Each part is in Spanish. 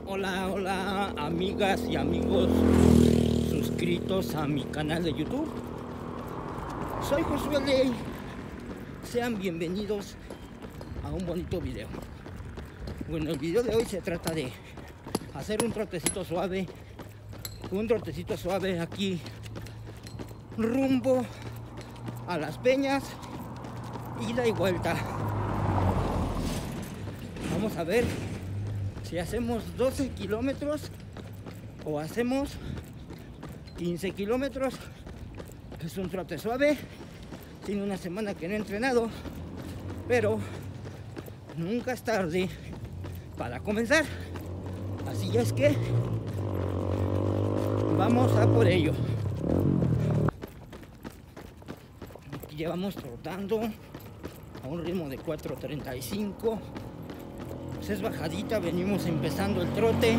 Hola, hola amigas y amigos suscritos a mi canal de YouTube. Soy Josué Ley. Sean bienvenidos a un bonito video. Bueno, el video de hoy se trata de hacer un trotecito suave aquí rumbo a Las Peñas, ida y vuelta. Vamos a ver si hacemos 12 kilómetros o hacemos 15 kilómetros. Es un trote suave. Tiene una semana que no he entrenado, pero nunca es tarde para comenzar. Así es que vamos a por ello. Aquí llevamos trotando a un ritmo de 4:35. Pues es bajadita, venimos empezando el trote.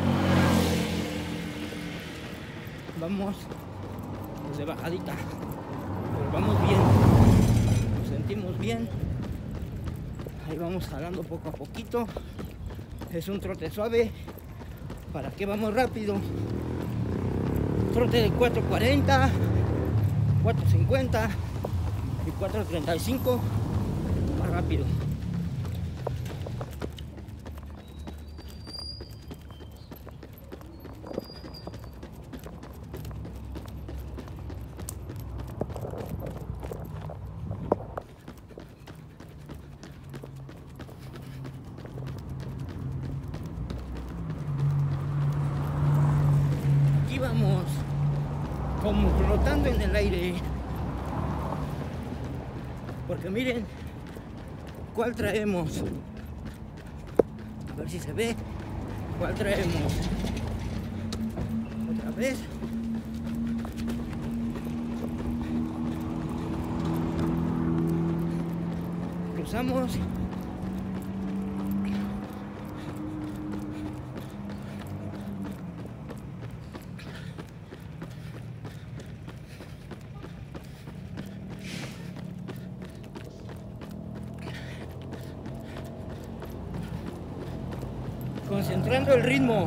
Vamos pues de bajadita, pero vamos bien, nos sentimos bien. Ahí vamos jalando poco a poquito. Es un trote suave. ¿Para qué vamos rápido? Trote de 4:40, 4:50 y 4:35, más rápido. Vamos como flotando en el aire, porque miren cuál traemos. A ver si se ve cuál traemos. Otra vez. Cruzamos. Concentrando el ritmo.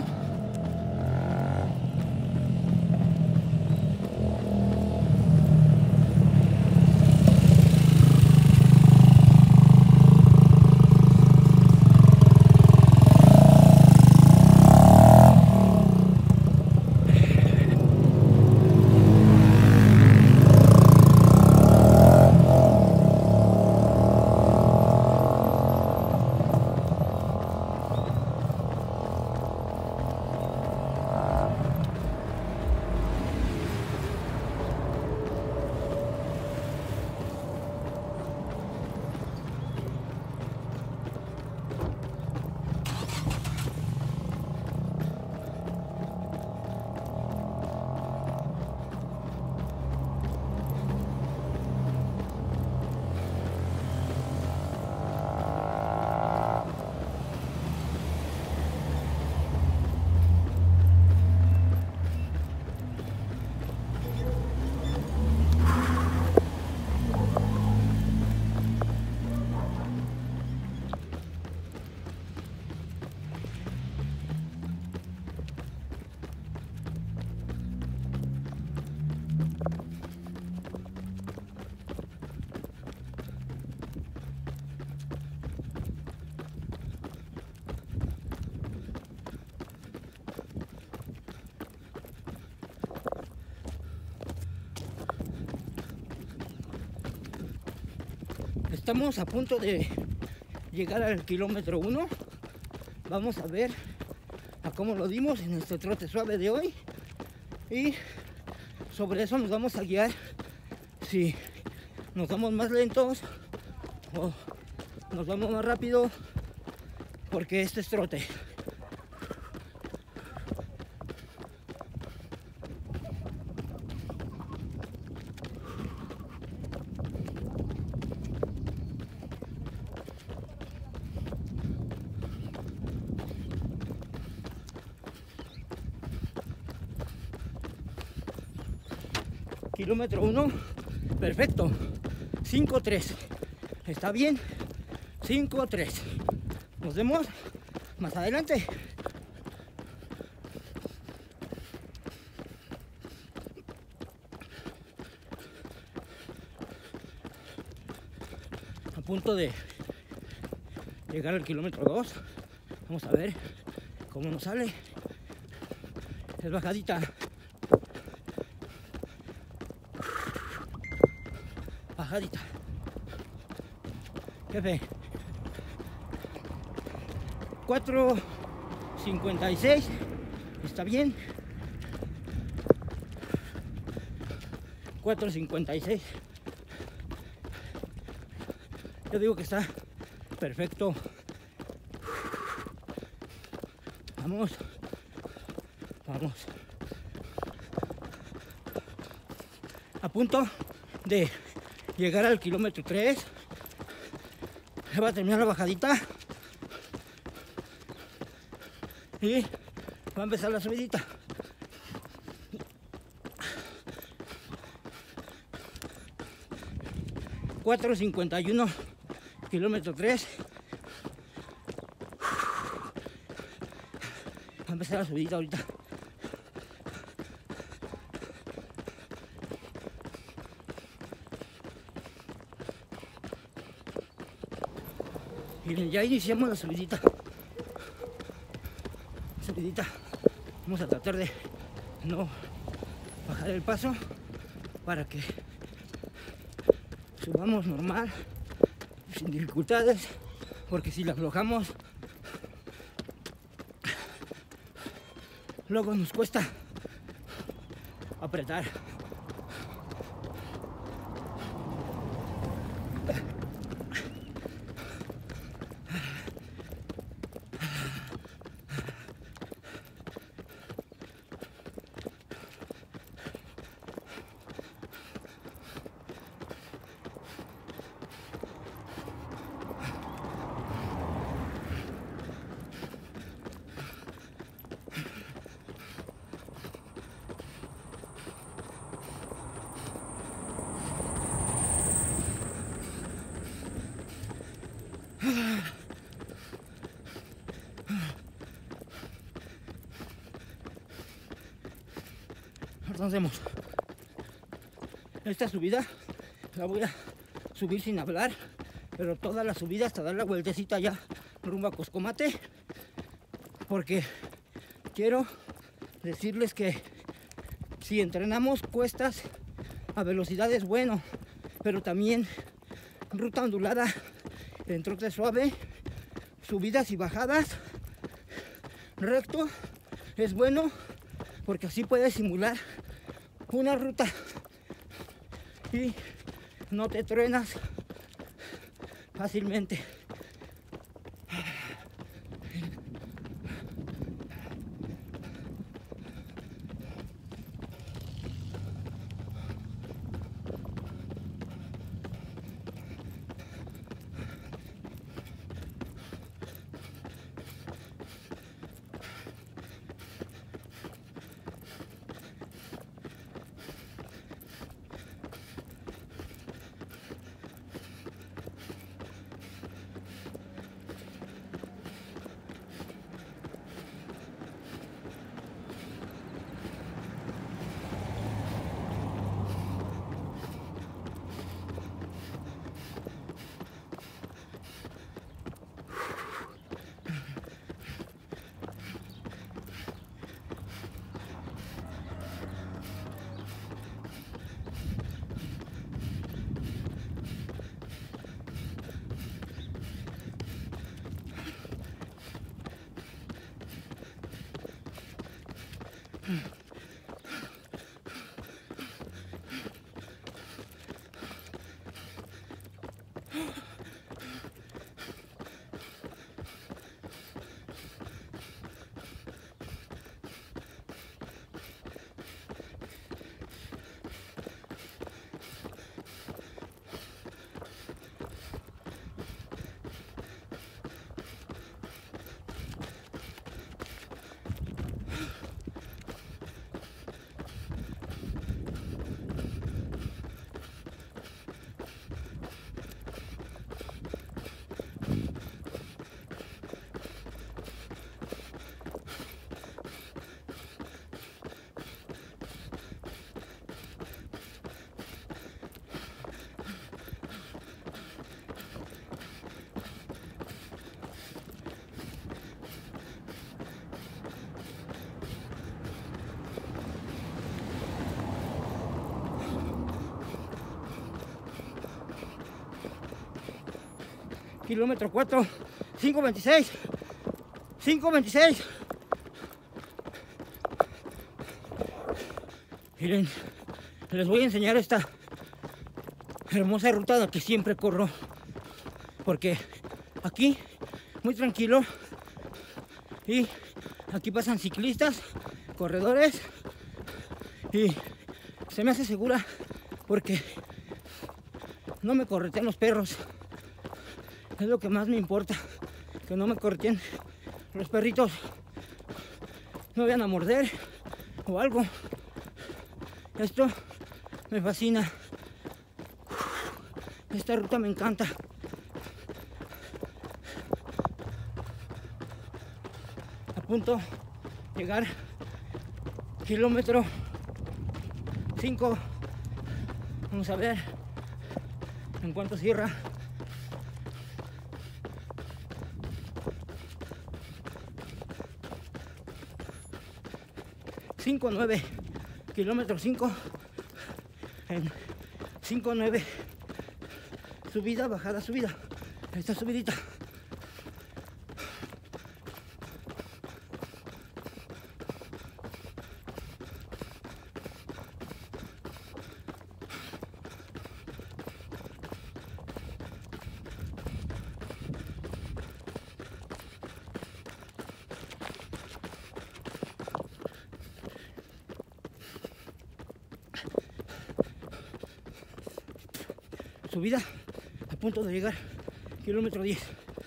Estamos a punto de llegar al kilómetro 1. Vamos a ver a cómo lo dimos en este trote suave de hoy. Y sobre eso nos vamos a guiar si nos vamos más lentos o nos vamos más rápido, porque este es trote. Kilómetro 1, perfecto. 5:3, está bien. 5:3. Nos vemos más adelante. punto de llegar al kilómetro 2. Vamos a ver cómo nos sale. Es bajadita. Bajadita. Jefe. 4:56. Está bien. 4:56. Yo digo que está perfecto. Vamos. Vamos. A punto de llegar al kilómetro 3. Se va a terminar la bajadita. Y va a empezar la subidita. $4.51, kilómetro 3. Va a empezar la subidita ahorita. Miren, ya iniciamos la subidita. Vamos a tratar de no bajar el paso para que subamos normal, sin dificultades, porque si la aflojamos luego nos cuesta apretar. Entonces, esta subida la voy a subir sin hablar, pero toda la subida hasta dar la vueltecita ya rumbo a Coscomate, porque quiero decirles que si entrenamos cuestas a velocidades, bueno, pero también ruta ondulada en trote suave, subidas y bajadas, recto, es bueno, porque así puedes simular una ruta y no te truenas fácilmente. kilómetro 4, 5:26, 5:26. Miren, les voy a enseñar esta hermosa ruta que siempre corro, porque aquí muy tranquilo y aquí pasan ciclistas, corredores y se me hace segura porque no me corretean los perros. Es lo que más me importa, que no me correteen los perritos, no vayan a morder o algo. Esto me fascina. Esta ruta me encanta. A punto de llegar kilómetro 5. Vamos a ver en cuánto cierra. ...5:9... kilómetro 5... en 5:9... subida, bajada, subida. Esta subidita. Subida, a punto de llegar, kilómetro 10.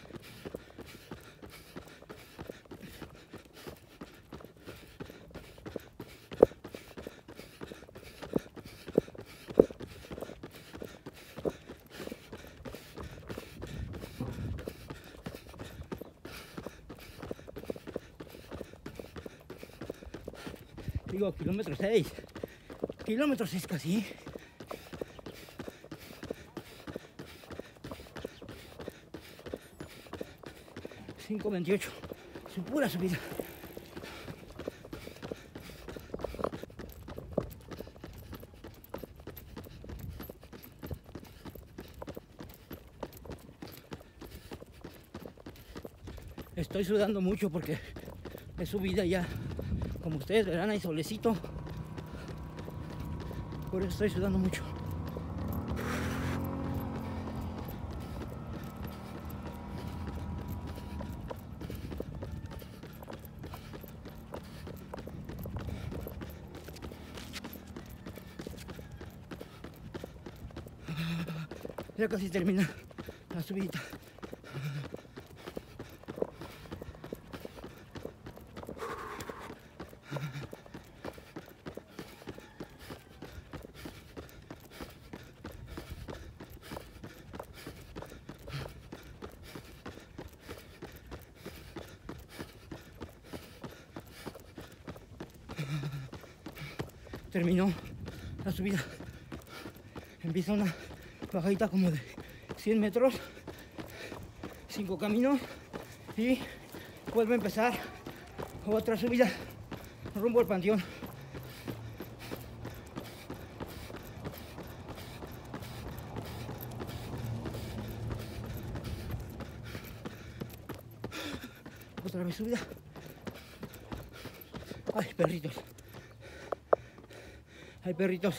Digo, kilómetro 6. Kilómetro 6 casi. 5:28, su pura subida. Estoy sudando mucho porque es subida ya. Como ustedes verán, hay solecito. Por eso estoy sudando mucho. Ya casi termina la subida. Terminó la subida. Empieza una bajadita como de 100 metros, 5 caminos y vuelve a empezar otra subida rumbo al panteón. Otra vez subida. Ay, perritos. Hay perritos.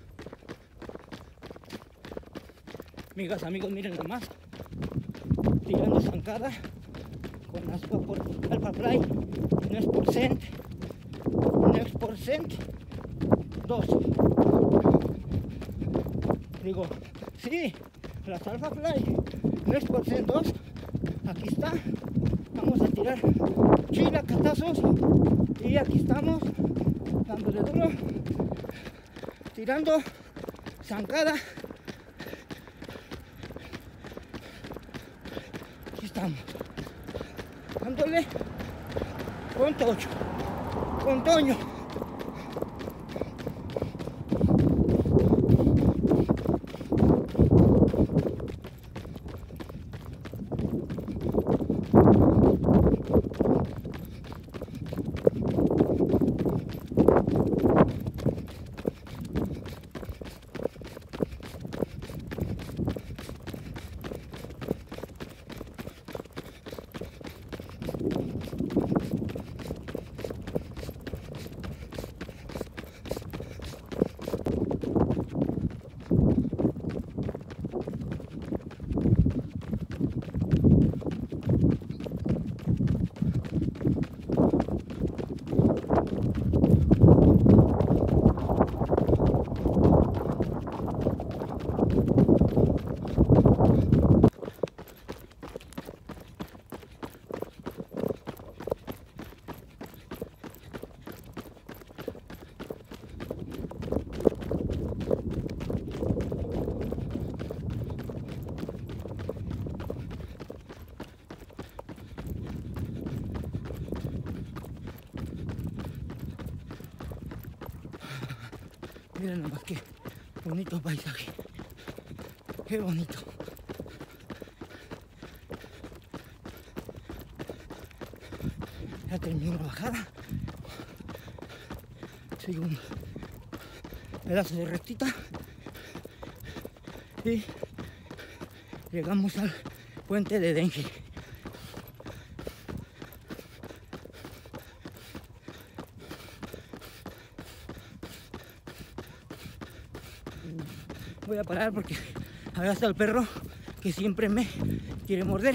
Amigas, amigos, miren nomás. Tirando zancada con Alpha Fly. Next Percent. Next Percent 2. Digo, sí, las Alpha Fly. Next Percent 2. Aquí está. Vamos a tirar chilacatazos. Y aquí estamos dándole duro. Tirando zancada. Aquí estamos. Dándole con Tocho. Con Toño. Miren nomás qué bonito paisaje. Qué bonito. Ya terminó la bajada. Sigo un pedazo de rectita. Y llegamos al puente de Dengue. Voy a parar porque allá está el perro que siempre me quiere morder.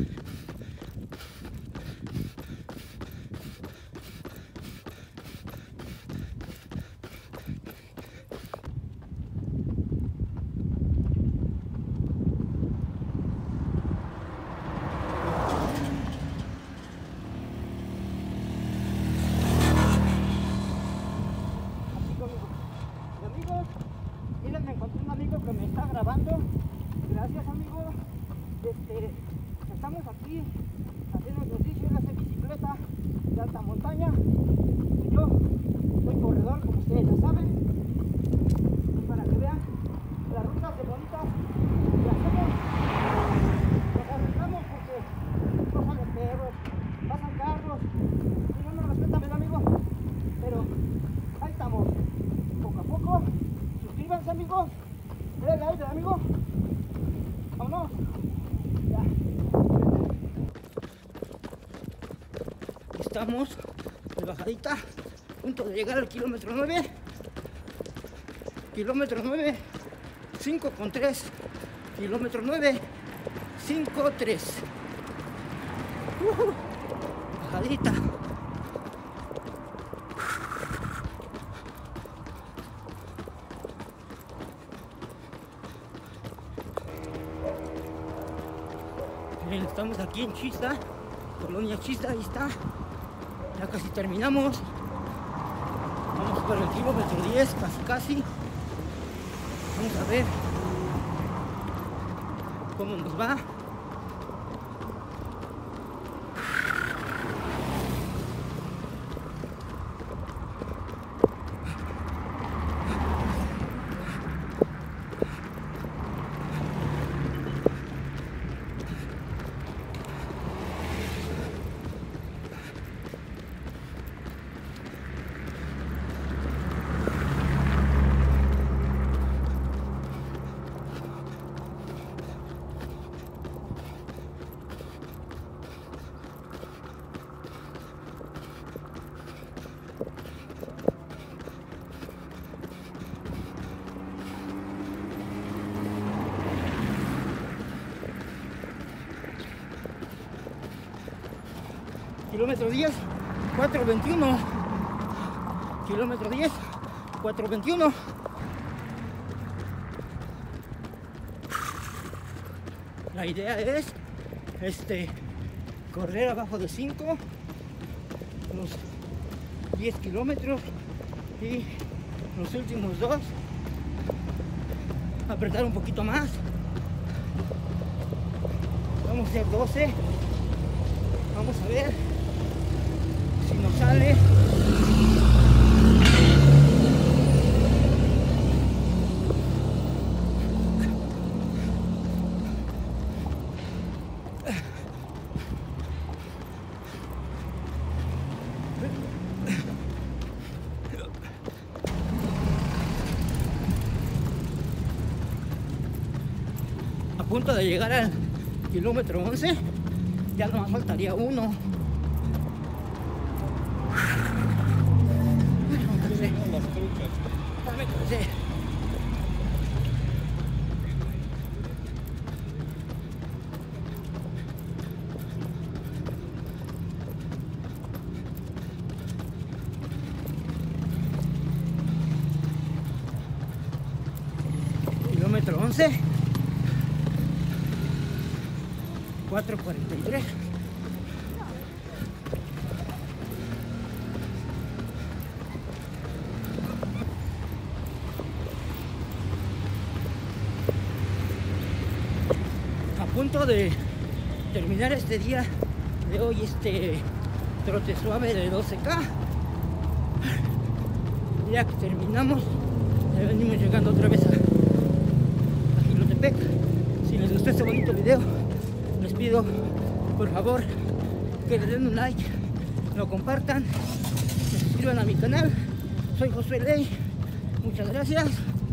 Me está grabando. Gracias, amigo. Estamos aquí haciendo ejercicio en esta bicicleta de alta montaña. Yo soy corredor, como ustedes ya saben, y para que vean las rutas de bonitas que hacemos. Nos arriesgamos porque pasan los perros, pasan carros, y no nos respetan, ¿verdad, amigo? Pero ahí estamos, poco a poco. Suscríbanse, amigos. Dale aire, amigo. Vámonos. Ya. Estamos de bajadita, a punto de llegar al kilómetro 9. Kilómetro 9, 5,3. Kilómetro 9, 5,3. Bajadita. Miren, estamos aquí en Chista, Colonia Chista, ahí está. Ya casi terminamos. Vamos por el kilómetro 10, casi. Vamos a ver cómo nos va. Kilómetro 10, 4:21. Kilómetro 10, 4:21. La idea es correr abajo de 5, los 10 kilómetros, y los últimos 2 apretar un poquito más. Vamos a hacer 12. Vamos a ver si nos sale. A punto de llegar al kilómetro 11. Ya nomás faltaría uno. Me cansé. Kilómetro 11. 4:43. A punto de terminar este día de hoy, trote suave de 12K. Ya que terminamos venimos llegando otra vez a Jilotepec. Si les gustó este bonito video, les pido por favor que le den un like, lo compartan, se suscriban a mi canal. Soy Josué Ley, muchas gracias,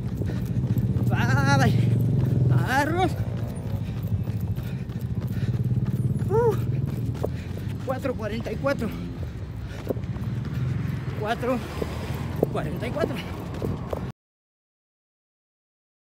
bye bye. Agarros 4:44.